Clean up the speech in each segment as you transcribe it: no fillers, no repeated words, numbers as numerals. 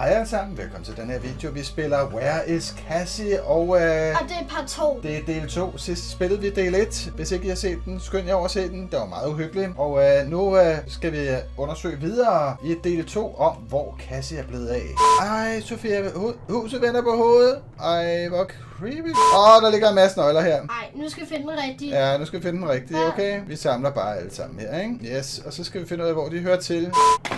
Hej alle sammen, velkommen til den her video. Vi spiller Where is Cassie, og det er part 2. Det er del 2. Sidst spillede vi del 1. Hvis ikke I har set den, skynd jer over at se den. Det var meget uhyggeligt. Og nu skal vi undersøge videre i del 2 om, hvor Cassie er blevet af. Ej, Sofia, huset vender på hovedet. Ej, hvor creepy. Der ligger en masse nøgler her. Ej, nu skal vi finde den rigtige. Ja, nu skal vi finde den rigtige, okay? Vi samler bare alle sammen her, ikke? Yes, og så skal vi finde ud af, hvor de hører til.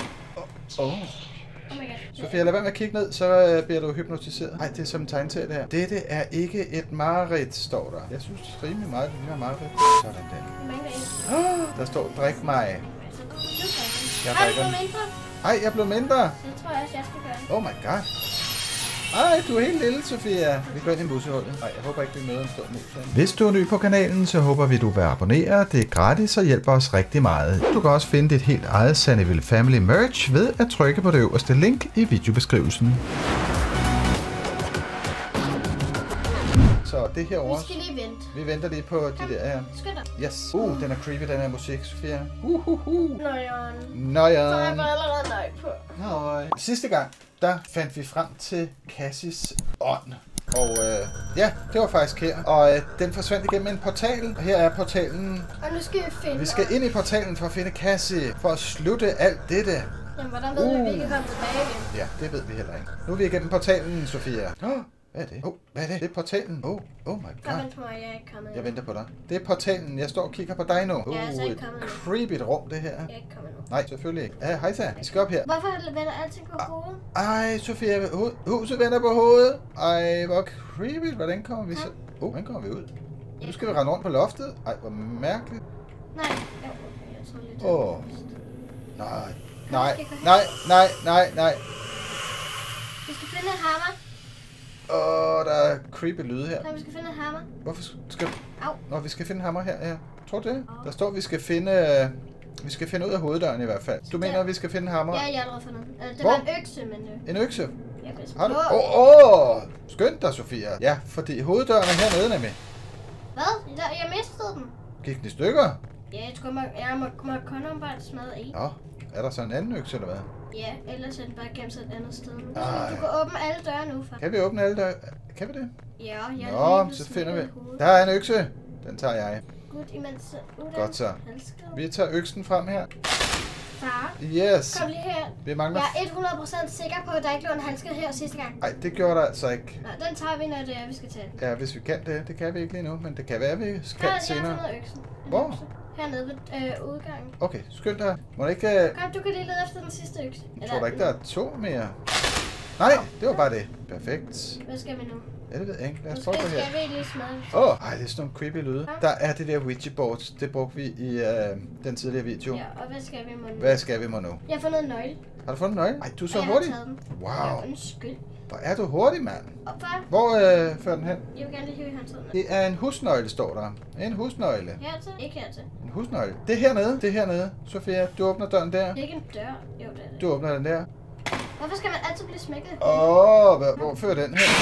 Sofia, lad være med at kigge ned, så bliver du hypnotiseret. Nej, det er som en tegneserie det her. Dette er ikke et mareridt, står der. Jeg synes rimelig meget, det ligner mareridt. Sådan der. Der står, drik mig. Jeg drikker den. Ej, jeg blev mindre. Det tror jeg også, jeg skal gøre. Oh my god. Ej, du er helt lille, Sofia. Vi går ind i musehullet. Nej, jeg håber ikke, vi møder en stor mus. Hvis du er ny på kanalen, så håber vi, du vil abonnere. Det er gratis og hjælper os rigtig meget. Du kan også finde dit helt eget Sunnyville Family merch ved at trykke på det øverste link i videobeskrivelsen. Så det her over. Vi skal lige vente. Vi venter lige på de der her. Skynd dig. Yes. Den er creepy, den her musik, Sofia. Nøjeren. Nøjeren. Så jeg var allerede nøj på. Nøj. Sidste gang, der fandt vi frem til Cassies ånd. Og ja, det var faktisk her. Og den forsvandt igennem en portal. Og her er portalen. Og nu skal vi finde. Vi skal ind i portalen for at finde Cassie. For at slutte alt dette. Jamen, hvordan ved vi kan komme tilbage igen? Ja, det ved vi heller ikke. Nu er vi igennem portalen, Sofia. Hvad er det? Hvad er det? Det er portalen. Oh my god. Vent på mig, jeg er ikke kommet. Jeg venter på dig. Det er portalen. Jeg står og kigger på dig nu. Jeg er altså ikke kommet. Et creepy rum, det her. Jeg er ikke kommet nu. Nej, selvfølgelig ikke. Hej så. Vi skal op her. Hvorfor vender alting på hovedet? Ej, Sofia, huset vender på hovedet. Ej, hvor creepy. Hvordan kommer vi så? Hvordan kommer vi ud? Nu skal vi rende rundt på loftet. Ej, hvor mærkeligt. Nej, jeg tror lidt. Nej. Vi skal finde en hammer. Der er creepy lyde her. Nej, vi skal finde en hammer. Hvorfor skal vi? Au. Vi skal finde en hammer her, ja. Tror du det? Der står, vi skal finde ud af hoveddøren i hvert fald. Du mener, at vi skal finde en hammer? Ja, jeg har allerede fundet den. Det var en økse, men... En økse? Jeg kan Har du? Skynd dig, Sofia. Ja, fordi hoveddøren er hernede nemlig. Hvad? Jeg mistede den. Gik den i stykker? Ja, jeg må kun bare smadre i. Nå, er der så en anden økse, eller hvad? Ja, ellers er den bare gemt sig et andet sted. Du kan åbne alle døre nu, for. Kan vi åbne alle døre? Kan vi det? Ja, jeg har lige så finder vi. Der er en økse. Den tager jeg. Godt, imens godt så. Vi tager øksen frem her. Far, yes. kom lige her. Vi mangler... Jeg er 100% sikker på, at der ikke lå en handske her sidste gang. Nej, det gjorde der altså ikke. Nå, den tager vi, når det er, vi skal tage den. Ja, hvis vi kan det. Det kan vi ikke lige nu, men det kan være, at vi skal senere. Jeg har fundet øksen. Hvor? Hernede ved udgangen. Okay, skynd dig. Må det ikke... Kom, du kan lige lede efter den sidste økse. Jeg tror da ikke, der er 2 mere. Nej, det var bare det. Perfekt. Hvad skal vi nu? Ja, det ved jeg ikke. Lad os prøve på her. Skal vi lige smadre? Ej, det er sådan nogle creepy lyde. Der er det der Ouija board. Det brugte vi i den tidligere video. Ja, og hvad skal vi må nu? Hvad skal vi må nu? Jeg har fundet en nøgle. Har du fundet en nøgle? Ej, du er så hurtig. Jeg har taget den. Wow. Ja, undskyld. Hvor er du hurtig, mand. Og far? Hvor fører den hen? Jeg vil gerne lige hive i håndtaget. Det er en husnøgle, står der. En husnøgle. Hertil? Ikke hertil. En husnøgle. Det er hernede. Det er hernede. Sofia, du åbner døren der. Det er ikke en dør. Jo, det er det. Du åbner den der. Hvorfor skal man altid blive smækket? Hvor fører den hen?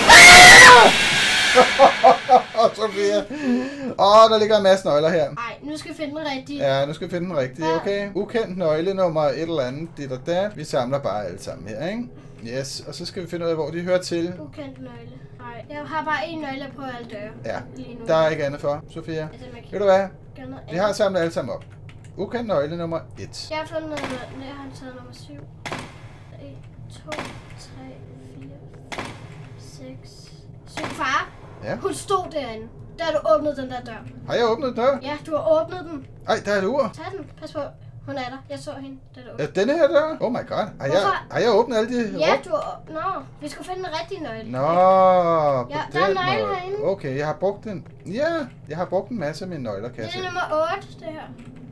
Sofia. Der ligger en masse nøgler her. Nej, nu skal vi finde den rigtige. Ja, nu skal vi finde den rigtige, okay? Ukendt nøgle nummer et eller andet, dit og dat. Vi samler bare alle sammen her, ikke? Yes, og så skal vi finde ud af, hvor de hører til. Ukendt nøgle. Nej, jeg har bare en nøgle på alle døre. Ja, der er ikke andet for, Sofia. Ved du hvad? Vi har samlet alle sammen op. Ukendt nøgle nummer 1. Jeg har fundet noget, jeg har taget nummer 7. 1, 2, 3, 4, 6, 7. Far, ja? Hun stod derinde. Der har du åbnet den der dør. Har jeg åbnet døren? Ja, du har åbnet den. Ej, der er et ur. Tag den. Pas på. Hun er der. Jeg så hende. Denne her dør? Oh my god. Har jeg åbnet alle de... Ja, du har... Nå, vi skulle finde den rigtige nøgle. Nå, ja, der er nøgle herinde. Okay, jeg har brugt den. Ja, jeg har brugt en masse af mine nøgler, kan jeg se. Det er nummer 8, det her.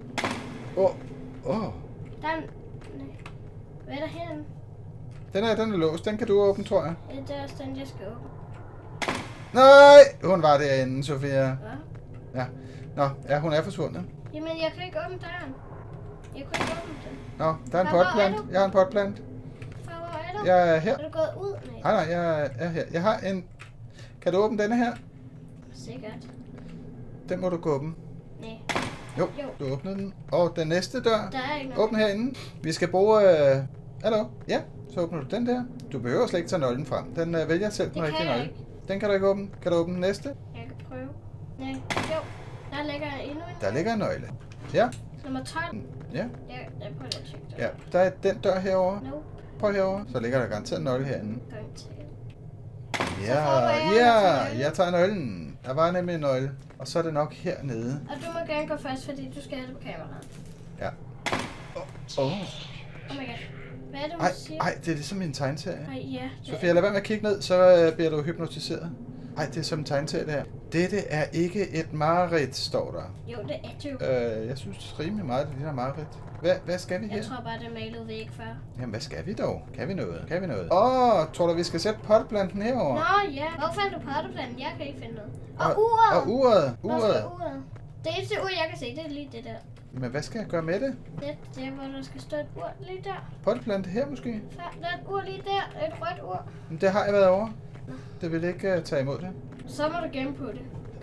Der er en... Hvad er der herinde? Den er låst. Den kan du åbne, tror jeg. Ja, det er også den, jeg skal åbne. Nej, hun var derinde, Sofia. Hvad? Ja. Nå, ja, hun er forsvundet. Jamen, jeg kan ikke åbne døren. Jeg kunne ikke åbne den. Nå, der er en potplant. Jeg har en potplant. Far, hvor er du? Jeg er her. Er du gået ud? Nej, jeg er her. Jeg har en... Kan du åbne denne her? Sikkert. Den må du gå åbne. Nej. Jo, du åbnede den. Og den næste dør. Der er ikke noget. Åbn herinde. Vi skal bruge Hallo? Ja, så åbner du den der. Du behøver slet ikke tage nøglen frem. Den vælger selv den rigtige nøgle. Den kan du ikke åbne. Kan du åbne den næste? Jeg kan prøve. Nej, jo. Der ligger endnu en. Der ligger en nøgle. Ja. Nummer 12. Ja. Ja, jeg prøver at tjekke det. Ja, der er den dør herovre. Nope. Prøv herovre. Så ligger der garanteret en nøgle herinde. Ja, jeg tager nøglen. Der var nemlig en nøgle. Og så er det nok hernede. Og du må gerne gå først, fordi du skal have det på kameraet. Ja. Oh my god. Hvad er det, hun siger? Ej, det er ligesom en tegneserie. Ej, ja. Sofia, lad være med at kigge ned, så bliver du hypnotiseret. Ej, det er som en tegneserie det her. Dette er ikke et mareridt, står der. Jo, det er det jo. Jeg synes rimelig meget, det ligner mareridt. Hvad skal vi her? Jeg tror bare, det er malet væk før. Jamen, hvad skal vi dog? Kan vi noget? Tror du, vi skal sætte potteplanten herover? Nå ja. Hvor fandt du potteplanten? Jeg kan ikke finde noget. Og uret! Og uret! Hvor skal uret? Det eneste ur, jeg kan se, det er lige det der. Men hvad skal jeg gøre med det? Det er, hvor der skal stå et ur lige der. Potteplante her måske? Der er et ur lige der. Et rødt ur. Men det har jeg været over. Det vil ikke tage imod det. Så må du gemme på det.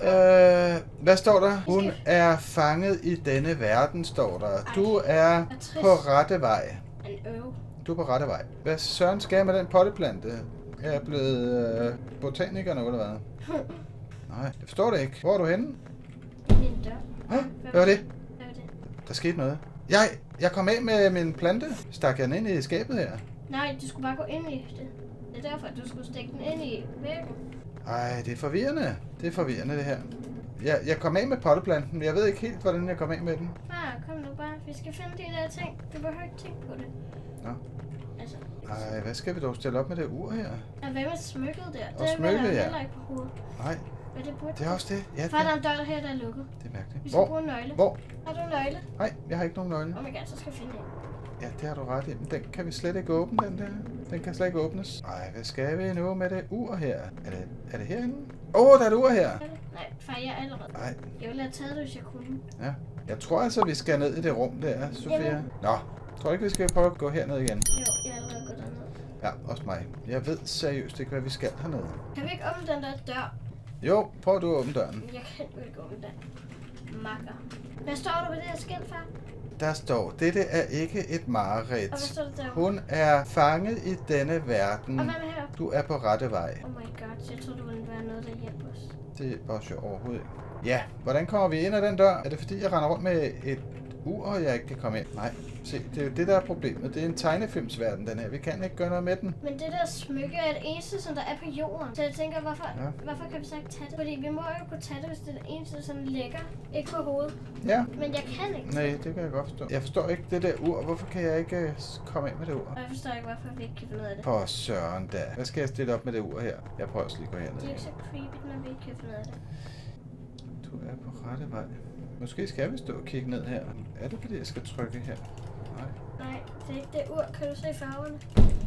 Hvad står der? Hun er fanget i denne verden, står der. Du er på rette vej. Du er på rette vej. Hvad søren skal jeg med den potteplante? Jeg er blevet botaniker nu, eller hvad? Nej, jeg forstår det ikke. Hvor er du henne? Min dør. Hvad var det? Der skete noget. Jeg kom af med min plante. Stak jeg den ind i skabet her? Nej, du skulle bare gå ind i det. Det er derfor, at du skulle stikke den ind i væggen. Ej, det er forvirrende. Det er forvirrende, det her. Jeg kom af med potteplanten, men jeg ved ikke helt, hvordan jeg kom af med den. Kom nu bare. Vi skal finde de der ting. Du behøver ikke tænke på det. Nå. Altså. Ej, hvad skal vi dog stille op med det ur her? Og hvad med smykket der? Og smykket, ja. Det er heller ikke på hovedet. Nej. Hvad det burde? Det er også det. Ja, Far, der er en dør her, der er lukket. Det er mærkeligt. Vi skal bruge en nøgle. Hvor? Har du en nøgle? Nej, jeg har ikke nogen nøgle. Oh my god, så skal jeg finde en. Ja, det har du ret i. Men den kan vi slet ikke åbne, den der. Den kan slet ikke åbnes. Ej, hvad skal vi nu med det ur her? Er det herinde? Der er et ur her. Nej, far, jeg er allerede. Nej. Jeg ville have taget det, hvis jeg kunne. Ja. Jeg tror altså, vi skal ned i det rum der, Sofia. Jamen. Nå, tror ikke, vi skal prøve at gå herned igen? Jo, jeg er allerede gået derned. Ja, også mig. Jeg ved seriøst ikke, hvad vi skal hernede. Kan vi ikke åbne den der dør? Jo, prøv du at åbne døren. Jeg kan jo ikke åbne den. Makker. Hvad står der på det her skilt, far? Der står, dette er ikke et mareridt. Og hvad står der der? Hun er fanget i denne verden. Og hvad med her? Du er på rette vej. Oh my god, jeg troede, det ville være noget, der hjælper os. Det er også overhovedet ikke. Ja, hvordan kommer vi ind ad den dør? Er det fordi, jeg render rundt med et ur, og jeg ikke kan komme ind? Nej, se, det er jo det, der er problemet. Det er en tegnefilmsverden, den her. Vi kan ikke gøre noget med den. Men det der smykke er det eneste, som der er på jorden. Så jeg tænker, hvorfor kan vi så ikke tage det? Fordi vi må jo kunne tage det, hvis det er det eneste, som ligger. Ikke på hovedet. Ja. Men jeg kan ikke. Nej, det kan jeg godt forstå. Jeg forstår ikke det der ur. Hvorfor kan jeg ikke komme ind med det ur? Og jeg forstår ikke, hvorfor vi ikke kan finde ud af det. For søren da. Hvad skal jeg stille op med det ur her? Jeg prøver også lige at gå herned. Det er ikke så creepy, når vi ikke kan finde ud af det. Du er på rette vej. Måske skal vi stå og kigge ned her. Er det fordi, jeg skal trykke her? Nej, det er ikke det ur. Kan du se farverne?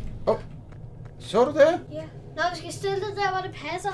Så du det? Ja. Nå, vi skal stille det der, hvor det passer.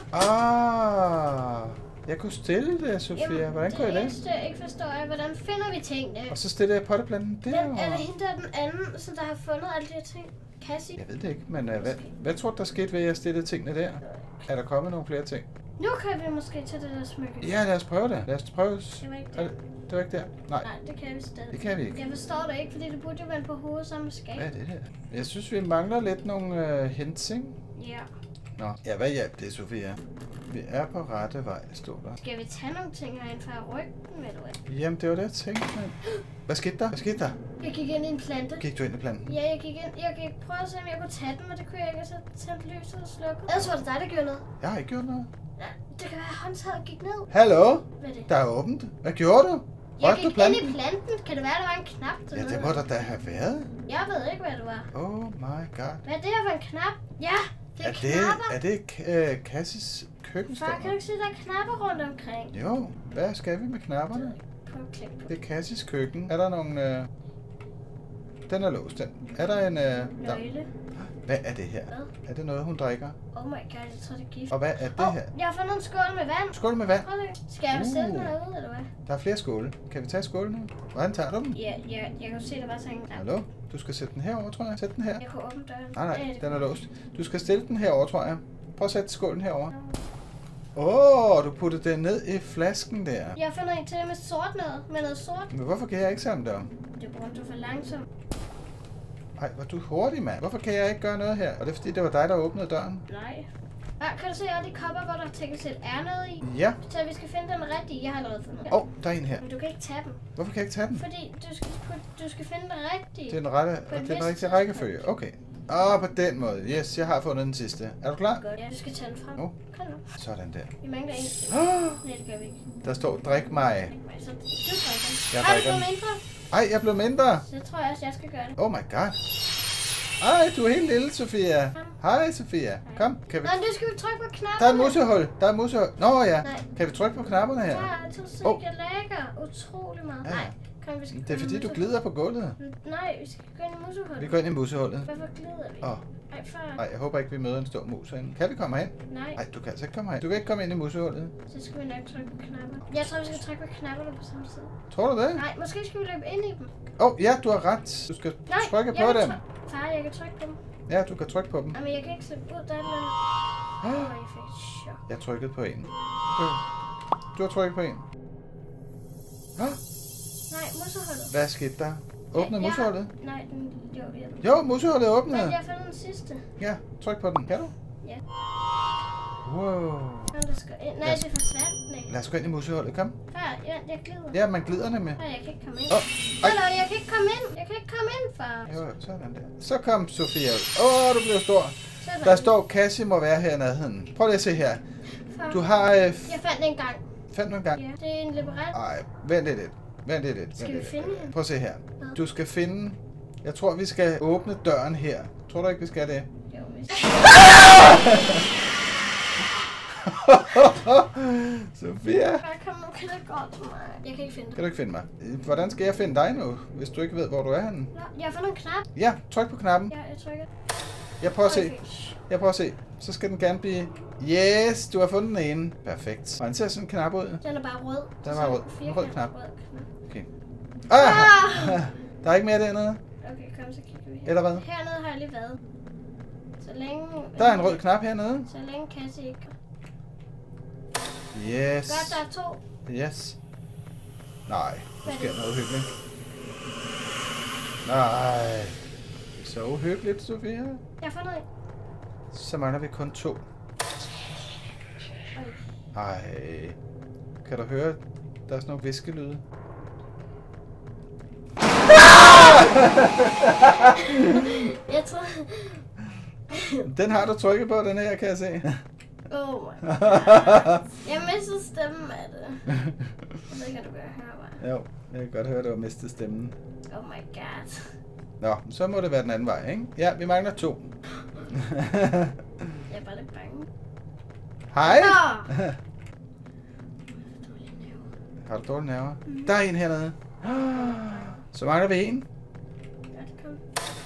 Jeg kunne stille det, Sofia. Jamen, hvordan kunne jeg det? Det eneste, jeg ikke forstår, er, hvordan finder vi tingene? Og så stiller jeg potteplanten derovre. Er det hende der den anden, som der har fundet alle de her ting? Cassie? Jeg ved det ikke, men hvad tror du, der skete ved, at jeg stillede tingene der? Er der kommet nogle flere ting? Nu kan vi måske tage det der smykke. Ja, lad os prøve det. Lad os prøve. Det var ikke der. Det var ikke der? Nej. Nej, det kan vi stadig. Det kan vi ikke. Jeg forstår det ikke, fordi det burde jo være på hovedet sammen med skab. Hvad er det der? Jeg synes, vi mangler lidt nogle hints, ikke? Ja. Nå, ja, hvad hjalp det, Sofia? Vi er på rette vej, stod der. Skal vi tage nogle ting herinde fra ryggen, ved du hvad? Jamen, det var det, jeg tænkte, men... Hvad skete der? Jeg gik ind i en plante. Gik du ind i planten? Ja, jeg gik ind. Jeg gik prøve at se, om jeg kunne tage den, men det kunne jeg ikke, og så tændte lyset og slukkede. Ellers var det dig, der gjorde noget. Jeg har ikke gjort noget. Ja, det kan være, at håndtaget gik ned. Hallo? Hvad er det? Der er åbent. Hvad gjorde du? Jeg gik ind i planten. Kan det være, der var en knap til noget? Ja, det må der da have været. Jeg ved ikke, hvad det var. Oh my god. Hvad er det her for en knap? Ja, det er knapper. Er det Cassis køkken? Far, kan du ikke se, der er knapper rundt omkring? Jo, hvad skal vi med knapperne? Prøv at klikke på. Det er Cassis køkken. Er der nogle... Den er låst, den. Er der en... Nøgle. Hvad er det her? Hvad? Er det noget, hun drikker? Oh my god, jeg tror, det er gift. Og hvad er det her? Jeg har fundet en skål med vand. Skål med vand? Prøv det. Skal jeg bestille den herude, eller hvad? Der er flere skåle. Kan vi tage skålene? Hvordan tager du dem? Ja, jeg kan jo se, der var sådan en... Hallo? Du skal sætte den herover, tror jeg. Sæt den her. Jeg kunne åbne døren. Nej, den er låst. Du skal stille den herover, tror jeg. Prøv at sætte skålen herover. Du puttede den ned i flasken der. Jeg har fundet en til med sort noget. Med noget sort. Men hvorfor kan jeg ikke samle det om? Det brugte du for langsomt. Ej, hvor du hurtig, mand. Hvorfor kan jeg ikke gøre noget her? Og det er fordi, det var dig, der åbnede døren. Nej. Ja, kan du se alle de kopper, hvor der teknisk set er noget i? Ja. Så vi skal finde den rigtige. Jeg har allerede fundet den. Der er en her. Men du kan ikke tage dem. Hvorfor kan jeg ikke tage den? Fordi du skal finde den rigtige. Det er den rigtige rækkefølge. Okay. På den måde. Yes, jeg har fundet den sidste. Er du klar? Godt. Ja, du skal tage den frem. Nu. Kom nu. Sådan der. Vi mangler en. Nej, det gør vi ikke. Der står, drik mig. Så du drikker. Jeg Har du drikker blevet den. mindre? Ej, jeg blev mindre. Så tror jeg også, jeg skal gøre det. Oh my god. Ej, du er helt lille, Sofia. Hej, Sofia. Kom, kan vi... Nej, nu skal vi trykke på knapperne. Der er et musehul. Der er et musehul. Nå ja. Nej. Kan vi trykke på knapperne her? Ja, jeg tror sikkert, jeg lægger utrolig meget. Ja. Nej, kom, vi skal Det er fordi, du glider på gulvet. Nej, vi skal gå ind i musehullet. Vi går ind i musehullet. Hvorfor glider vi? Ej, far. Nej, jeg håber ikke, vi møder en stor mus herinde. Kan vi komme hen? Nej, Nej, du kan altså ikke komme hen. Du kan ikke komme ind i musehullet. så skal vi nok trykke på knapper. Jeg tror, vi skal trykke på knapperne på samme tid. Tror du det? Nej, måske skal vi løbe ind i dem. Ja, du har ret. Du skal trykke på dem. Far, jeg kan trykke dem. Ja, du kan trykke på dem. Jamen, jeg kan ikke slippe ud. Der er jeg fik chok. Jeg trykkede på en. Du har trykket på en. Nej, musehullet. Hvad skete der? Åbnede musehullet? Nej, Jo, musehullet åbnede. Men jeg fandt den sidste. Ja, tryk på den. Kan du? Ja. Wow. Kom, der skal ind. Nej, det forsvandt den ikke. Lad os gå ind i musehullet. Kom. Far, jeg glider. Ja, man glider nemlig. Nej, jeg kan ikke komme ind. Ej. Hallo, jeg kan ikke komme ind. Jeg kan ikke komme ind, far. Jo, sådan der. Så kom Sofia ud. Du blev stor. Sådan. Der står, Cassie må være her i nærheden. Prøv lige at se her. Far. Du har... Jeg fandt det engang. Fandt du en gang? Ja, det er en labyrint. Ej, vent lidt. Skal vi finde hende? Prøv at se her. Du skal finde... Jeg tror, vi skal åbne døren her. Tror du ikke, vi skal det? Jo, hvis... Sofia! Far, kom nu, kan du gå til mig? Jeg kan ikke finde Kan det. du ikke finde mig? Hvordan skal jeg finde dig nu, hvis du ikke ved, hvor du er henne? Nå, jeg har fundet en knap. Ja, tryk på knappen. Ja, jeg trykker. Jeg prøver at se. Okay. Jeg prøver at se. Så skal den gerne blive... Yes, du har fundet den ene. Perfekt. Hvordan ser sådan en knap ud? Den er bare rød. Den er bare rød. En rød knap. Rød knap. Okay. Ah! Der er ikke mere dernede? Okay, kom, så kigger vi her. Eller hvad? Hernede har jeg lige været. Så længe... Der er en rød knap hernede. Så længe Cassie ikke... Yes. Godt, der er 2. Yes. Nej, nu sker noget hyggeligt. Nej. Så uhyggeligt, Sofia. Jeg har fundet en. Så mangler vi kun 2. Oj. Ej. Kan du høre, der er sådan nogle viskelyde? Jeg tror... Den har du trykket på, den her, kan jeg se. Oh my god. Jeg mistede stemmen af det. Jeg ved ikke, om du kan høre mig. Jo, jeg kan godt høre, at du har mistet stemmen. Oh my god. Nå, så må det være den anden vej, ikke? Ja, vi mangler 2. Jeg er bare lidt bange. Hej! Nå! Har du dårlige nerver? Der er en hernede. Så mangler vi en. Ja, det kom.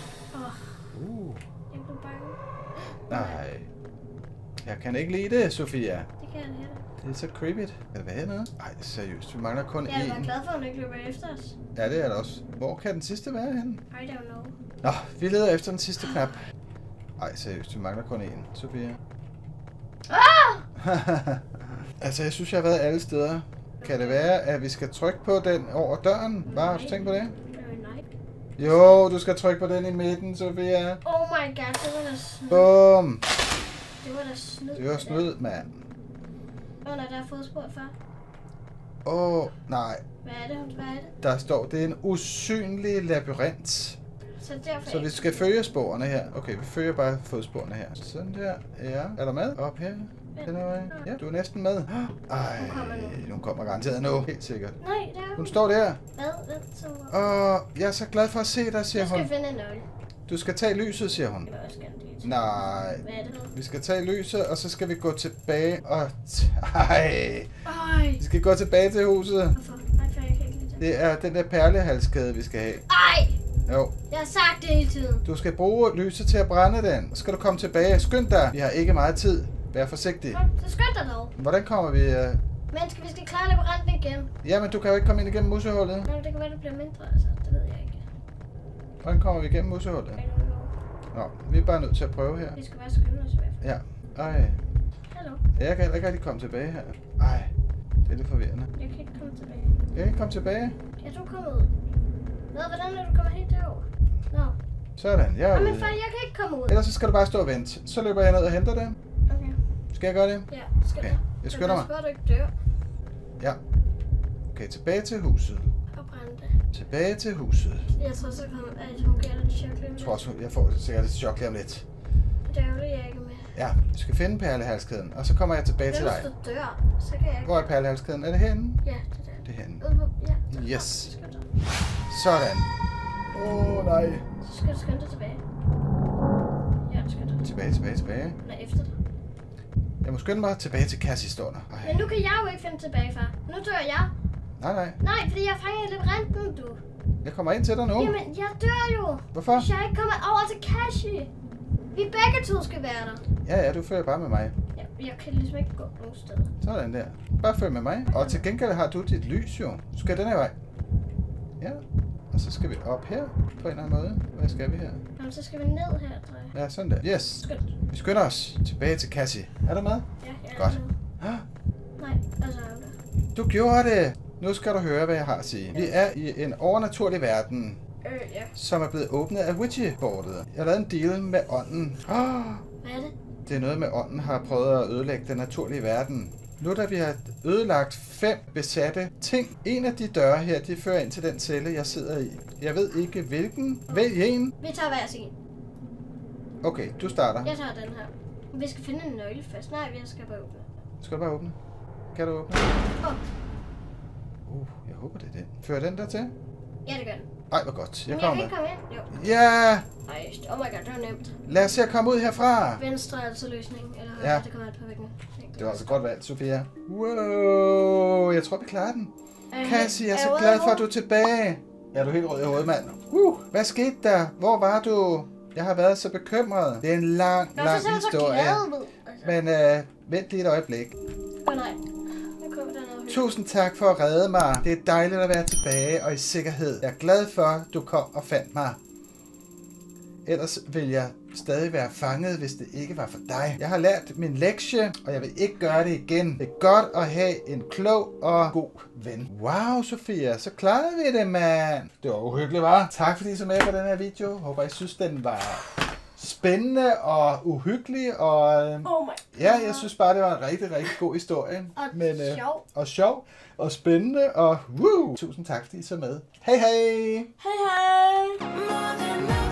Jeg blev bange. Nej. Jeg kan ikke lide det, Sofia. Det kan jeg heller. Det er så creepy. Er det hvad hernede? Nej, seriøst. Vi mangler kun Jeg er én. bare glad for, at hun ikke løber efter os. Ja, det er det også. Hvor kan den sidste være henne? I don't know. Nå, vi leder efter den sidste knap. Ej, seriøst. Vi mangler kun én, Sofia. Altså, jeg synes, jeg har været alle steder. Kan det være, at vi skal trykke på den over døren? Hvad har du tænkt på det? Nej. Jo, du skal trykke på den i midten, Sofia. Oh my god, det var da snyd. Bum! Det var da snyd. Det var snyd, mand. Nej, der er fodspor, far. Nej. Hvad er det? Hvad er det? Der står, det er en usynlig labyrint. Så derfor Så vi skal følge sporene her. Okay, vi følger bare fodsporene her. Sådan der. Ja. Er du med? Op her. Den her vej. Ja, du er næsten med. Ej, hun kommer garanteret nu. Helt sikkert. Nej, der er Hun står der. Hvad? Så... Jeg er så glad for at se dig, siger Jeg skal hun. finde en nøgle. Du skal tage lyset, siger hun. Jeg vil også gerne det. Nej. Hvad er det? Vi skal tage lyset, og så skal vi gå tilbage og... Ej. Vi skal gå tilbage til huset. Hvorfor? Nej, for jeg kan ikke lide det. Det er den der perlehalskæde, vi skal have. Ej! Jo. Jeg har sagt det hele tiden. Du skal bruge lyset til at brænde den. Så skal du komme tilbage. Skynd dig. Vi har ikke meget tid. Vær forsigtig. Kom, så skynd dig dog. Hvordan kommer vi... Men vi skal klare labyrinten igen. Jamen, du kan jo ikke komme ind igennem musehullet. Nej, det kan være, det bliver mindre, altså. Det ved jeg ikke. Hvordan kommer vi igennem musehullet? I don't know. Nå, vi er bare nødt til at prøve her. Vi skal bare skynde os i hvert fald. Ja. Ej. Hallo? Jeg kan heller ikke rigtig komme tilbage her. Ej. Det er lidt forvirrende. Jeg kan ikke komme tilbage. Jeg kan ikke komme tilbage. Jeg er du kommet ud. Hvordan er du kommet helt derover? Nå. Sådan, jeg er Jamen ude. far, jeg kan ikke komme ud. Ellers så skal du bare stå og vente. Så løber jeg ned og henter det. Okay. Skal jeg gøre det? Ja, skal Okay, du. jeg skynder mig. Men pas på, at du ikke dør. Ja. Okay, tilbage til huset. Og brænde det. Tilbage til huset. Jeg tror så, at hun giver dig chok lige om Jeg tror lidt. også, jeg får sikkert et chok lige om lidt. Det er jo det, jeg ikke er med. Ja, vi skal finde perlehalskæden, og så kommer jeg tilbage til dig. Hvis du dør, så kan jeg ikke. Hvor er perlehalskæden? Er det herinde? Ja, det er der. Det er herinde. Ja. Yes. Så skal du. Sådan. Nej. Så skal du skynde dig tilbage. Ja, du skal du. Tilbage. Eller efter dig. Jeg må skynde mig tilbage til Cassie, står der. Men nu kan jeg jo ikke finde tilbage, far. Nu dør jeg. Nej. Nej, fordi jeg fanger i labyrinten, du. Jeg kommer ind til dig nu. Jamen, jeg dør jo. Hvorfor? Hvis jeg ikke kommer over til Cassie. Vi begge to skal være der. Ja, du følger bare med mig. Ja, jeg kan ligesom ikke gå nogen steder. Sådan der. Bare følg med mig. Og til gengæld har du dit lys jo. Du skal den her vej. Ja. Og så skal vi op her på en eller anden måde. Hvad skal vi her? Jamen, så skal vi ned her, tror jeg. Ja, sådan der. Yes. Skynd. Vi skynder os tilbage til Cassie. Er du med? Ja, jeg er Godt. med. Ah, Nej, altså er der. du gjorde det. Nu skal du høre, hvad jeg har at sige. Vi er i en overnaturlig verden, Ja. som er blevet åbnet af Ouija-bordet. Jeg har lavet en deal med ånden. Hvad er det? Det er noget med, ånden har prøvet at ødelægge den naturlige verden. Nu da vi har ødelagt 5 besatte ting. En af de døre her, de fører ind til den celle, jeg sidder i. Jeg ved ikke hvilken. Vælg en. Vi tager hver sin. Okay, du starter. Jeg tager den her. Vi skal finde en nøgle først. Nej, vi skal bare åbne. Skal du bare åbne? Kan du åbne? Jeg håber det er den. Fører den der til? Ja, det gør den. Ej, hvor godt. Jeg Men jeg kommer kan med. ikke komme ind. Jo. Ja! Ej, oh my god, det var nemt. Lad os se at komme ud herfra. Venstre er altså løsningen. Eller højre, Ja. det kommer alt på væggen. Det var altså godt valgt, Sofia. Wow, jeg tror, vi klarer den. Cassie, jeg er så glad for, at du er tilbage. Er du helt rød i hovedet, mand? Hvad skete der? Hvor var du? Jeg har været så bekymret. Det er en lang historie. Men vent lige et øjeblik. Nej. Nu kommer der noget. Tusind tak for at redde mig. Det er dejligt at være tilbage og i sikkerhed. Jeg er glad for, at du kom og fandt mig. Ellers vil jeg stadig være fanget, hvis det ikke var for dig. Jeg har lært min lektie, og jeg vil ikke gøre det igen. Det er godt at have en klog og god ven. Wow, Sofia, så klarede vi det, mand. Det var uhyggeligt, hva'? Tak fordi I så med på den her video. Håber, I synes, den var spændende og uhyggelig. Og Oh my god. ja, jeg synes bare, det var en rigtig, rigtig god historie. Sjov. Og sjov. Og spændende. Og tusind tak fordi I så med. Hej hej! Hej hej.